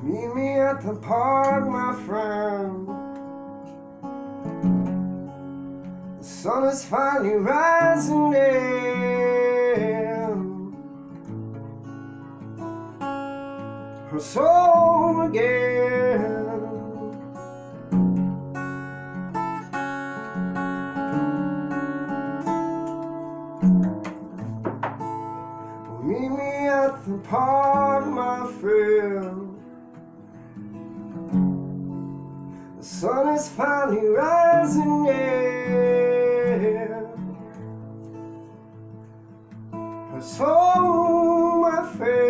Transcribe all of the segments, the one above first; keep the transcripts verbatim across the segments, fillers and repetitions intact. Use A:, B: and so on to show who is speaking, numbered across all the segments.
A: Meet me at the park, my friend. The sun is finally rising in her soul again. Meet me at the park, my friend. The sun is finally rising in her soul, my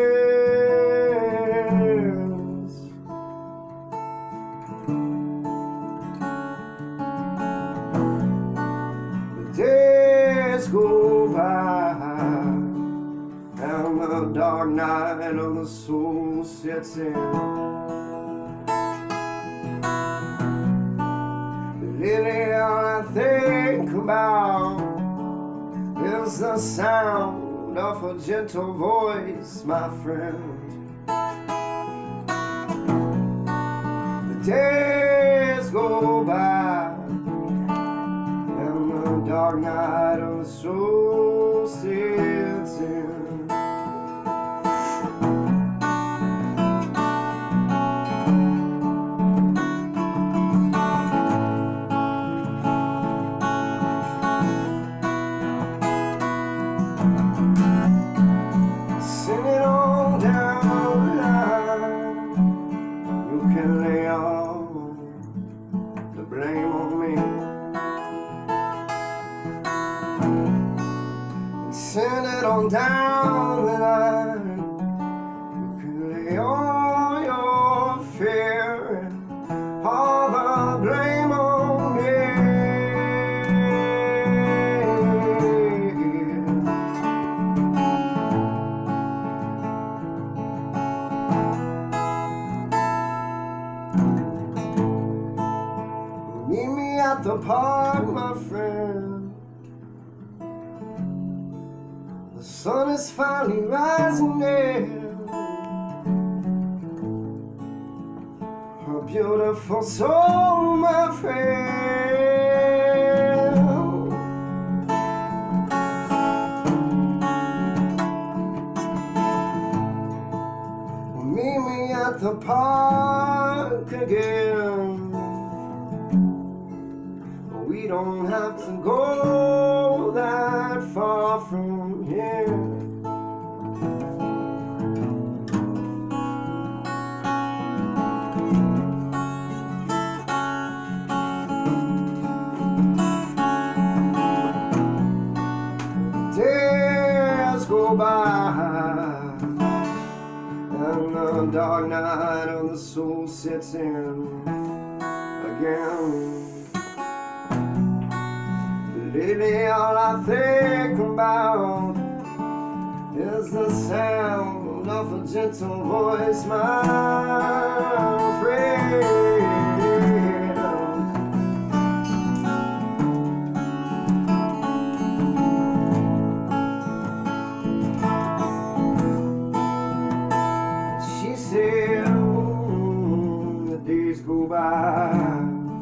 A: friends. The days go by and the dark night of the soul sets in. Lately all I think about is the sound of a gentle voice, my friend. The days go by and the dark night of the soul sets in. Blame on me and send it on down the line. You can lay all your fear and all the blame on me. Meet me at the park, my friend. The sun is finally rising in her beautiful soul, my friend. Meet me at the park again. We don't have to go that far from here. Days go by and the dark night of the soul sets in again. Lately all I think about is the sound of a gentle voice, my friend. She said, mm, the days go by,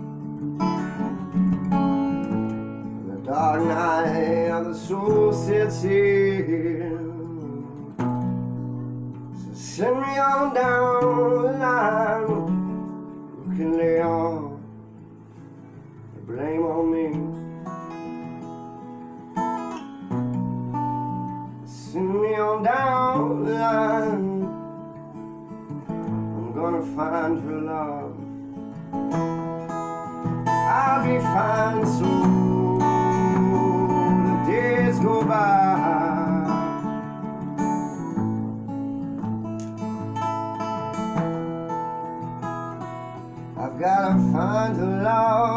A: dark night of the soul sets in. So send me on down the line. You can lay all the blame on me. Send me on down the line. I'm gonna find your love. I'll be fine soon. Days go by. I've gotta find a love